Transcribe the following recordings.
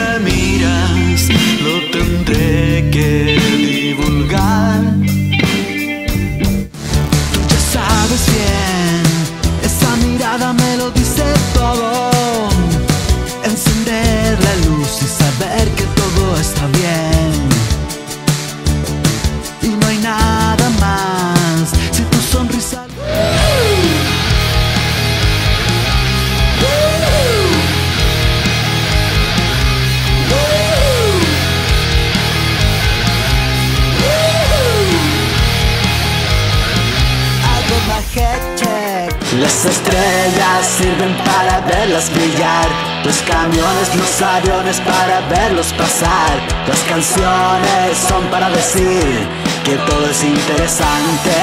me miras, lo tendré que divulgar. Tú ya sabes bien, esa mirada me lo dice todo. Encender la luz y saber que todo está bien. Y no hay nada más si tu sonrisa. Las estrellas sirven para verlas brillar, los camiones, los aviones para verlos pasar. Las canciones son para decir que todo es interesante.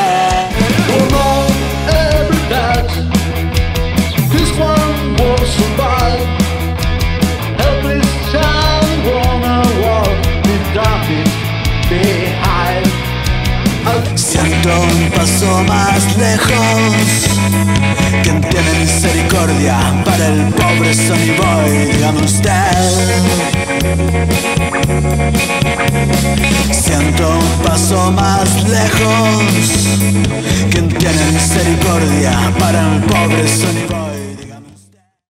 Siento un paso más lejos, quien tiene misericordia para el pobre Sonny Boy, dígame usted. Siento un paso más lejos, quien tiene misericordia para el pobre Sonny Boy.